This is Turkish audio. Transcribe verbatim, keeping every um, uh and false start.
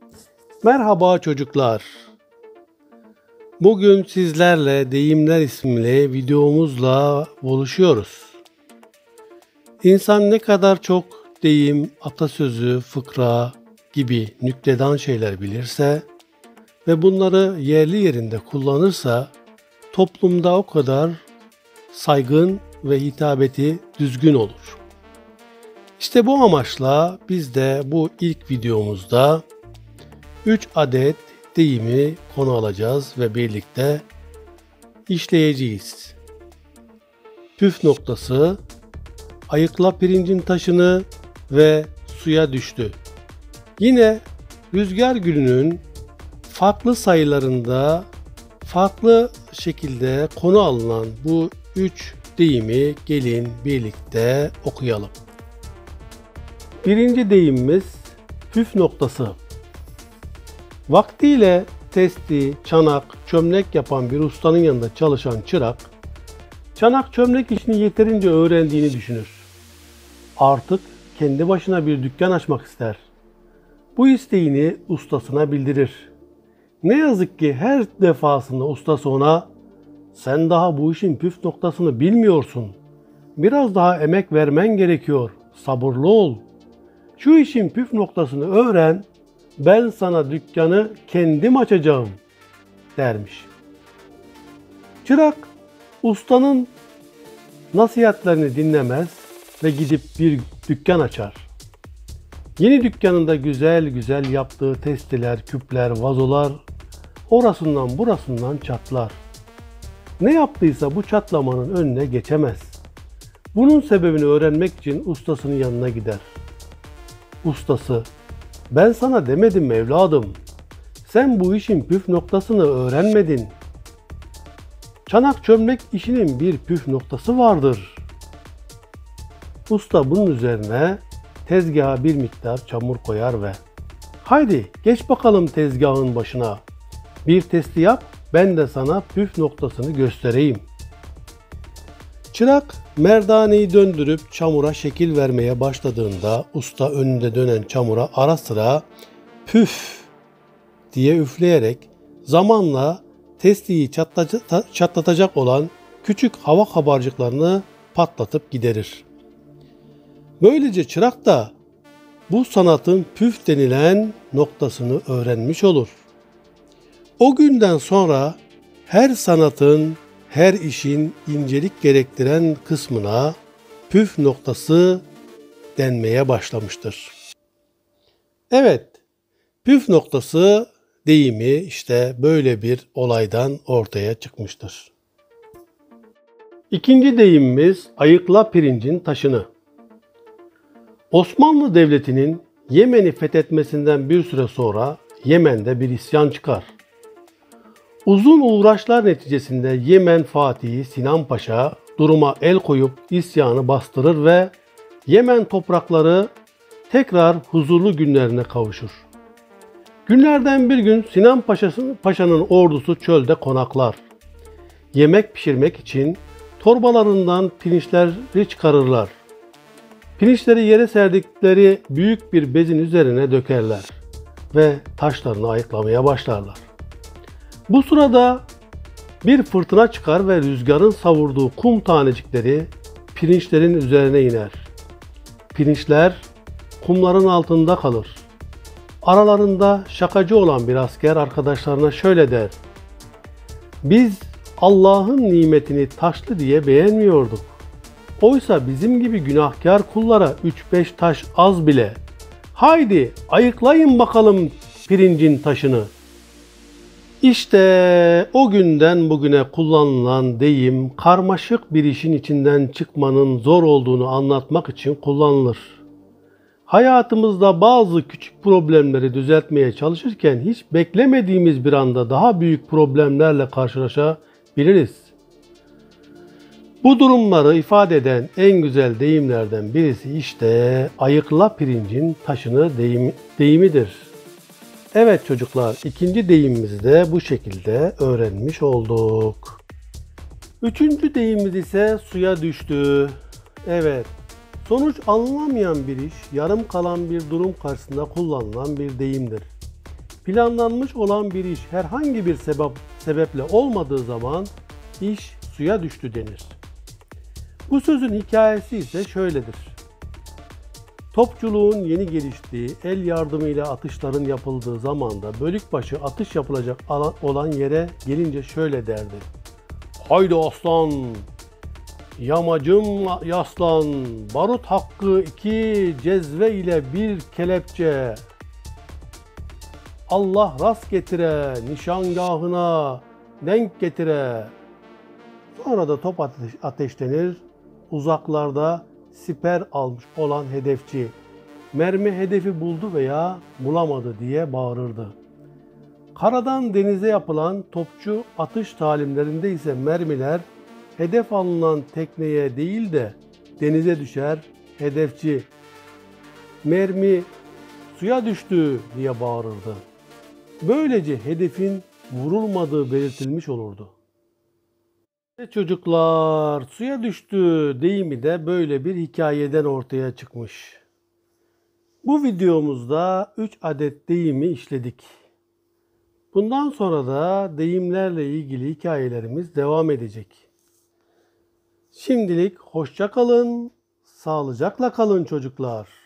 Merhaba çocuklar. Bugün sizlerle Deyimler isimli videomuzla buluşuyoruz. İnsan ne kadar çok deyim, atasözü, fıkra gibi nüktedan şeyler bilirse ve bunları yerli yerinde kullanırsa toplumda o kadar saygın ve hitabeti düzgün olur. İşte bu amaçla biz de bu ilk videomuzda üç adet deyimi konu alacağız ve birlikte işleyeceğiz. Püf noktası, ayıkla pirincin taşını ve suya düştü. Yine rüzgar gülünün farklı sayılarında farklı şekilde konu alınan bu üç deyimi gelin birlikte okuyalım. Birinci deyimimiz püf noktası. Vaktiyle testi, çanak, çömlek yapan bir ustanın yanında çalışan çırak, çanak çömlek işini yeterince öğrendiğini düşünür. Artık kendi başına bir dükkan açmak ister. Bu isteğini ustasına bildirir. Ne yazık ki her defasında ustası ona, "Sen daha bu işin püf noktasını bilmiyorsun. Biraz daha emek vermen gerekiyor. Sabırlı ol. Şu işin püf noktasını öğren. Ben sana dükkanı kendim açacağım," dermiş. Çırak ustanın nasihatlerini dinlemez ve gidip bir dükkan açar. Yeni dükkanında güzel güzel yaptığı testiler, küpler, vazolar orasından burasından çatlar. Ne yaptıysa bu çatlamanın önüne geçemez. Bunun sebebini öğrenmek için ustasının yanına gider. Ustası, "Ben sana demedim mi evladım? Sen bu işin püf noktasını öğrenmedin. Çanak çömlek işinin bir püf noktası vardır." Usta bunun üzerine tezgaha bir miktar çamur koyar ve "Haydi geç bakalım tezgahın başına. Bir testi yap, ben de sana püf noktasını göstereyim." Çırak merdaneyi döndürüp çamura şekil vermeye başladığında usta önünde dönen çamura ara sıra "püf" diye üfleyerek zamanla testiyi çatlatacak olan küçük hava kabarcıklarını patlatıp giderir. Böylece çırak da bu sanatın püf denilen noktasını öğrenmiş olur. O günden sonra her sanatın, her işin incelik gerektiren kısmına püf noktası denmeye başlamıştır. Evet, püf noktası deyimi işte böyle bir olaydan ortaya çıkmıştır. İkinci deyimimiz ayıkla pirincin taşını. Osmanlı Devleti'nin Yemen'i fethetmesinden bir süre sonra Yemen'de bir isyan çıkar. Uzun uğraşlar neticesinde Yemen Fatihi Sinan Paşa duruma el koyup isyanı bastırır ve Yemen toprakları tekrar huzurlu günlerine kavuşur. Günlerden bir gün Sinan Paşa'nın ordusu çölde konaklar. Yemek pişirmek için torbalarından pirinçleri çıkarırlar. Pirinçleri yere serdikleri büyük bir bezin üzerine dökerler ve taşlarını ayıklamaya başlarlar. Bu sırada bir fırtına çıkar ve rüzgarın savurduğu kum tanecikleri pirinçlerin üzerine iner. Pirinçler kumların altında kalır. Aralarında şakacı olan bir asker arkadaşlarına şöyle der: "Biz Allah'ın nimetini taşlı diye beğenmiyorduk. Oysa bizim gibi günahkar kullara üç beş taş az bile. Haydi ayıklayın bakalım pirincin taşını." İşte o günden bugüne kullanılan deyim karmaşık bir işin içinden çıkmanın zor olduğunu anlatmak için kullanılır. Hayatımızda bazı küçük problemleri düzeltmeye çalışırken hiç beklemediğimiz bir anda daha büyük problemlerle karşılaşabiliriz. Bu durumları ifade eden en güzel deyimlerden birisi işte ayıkla pirincin taşını deyim, deyimidir. Evet çocuklar, ikinci deyimimizi de bu şekilde öğrenmiş olduk. Üçüncü deyimimiz ise suya düştü. Evet, sonuç alınamayan bir iş, yarım kalan bir durum karşısında kullanılan bir deyimdir. Planlanmış olan bir iş herhangi bir sebep, sebeple olmadığı zaman iş suya düştü denir. Bu sözün hikayesi ise şöyledir. Topçuluğun yeni geliştiği, el yardımıyla atışların yapıldığı zamanda bölükbaşı atış yapılacak olan yere gelince şöyle derdi. Haydi aslan, yamacım yaslan, barut hakkı iki cezve ile bir kelepçe. Allah rast getire, nişangahına denk getire. Sonra da top ateş, ateşlenir, uzaklarda siper almış olan hedefçi, mermi hedefi buldu veya bulamadı diye bağırırdı. Karadan denize yapılan topçu atış talimlerinde ise mermiler hedef alınan tekneye değil de denize düşer, hedefçi, mermi suya düştü diye bağırırdı. Böylece hedefin vurulmadığı belirtilmiş olurdu. Ve çocuklar, suya düştü deyimi de böyle bir hikayeden ortaya çıkmış. Bu videomuzda üç adet deyimi işledik. Bundan sonra da deyimlerle ilgili hikayelerimiz devam edecek. Şimdilik hoşça kalın, sağlıcakla kalın çocuklar.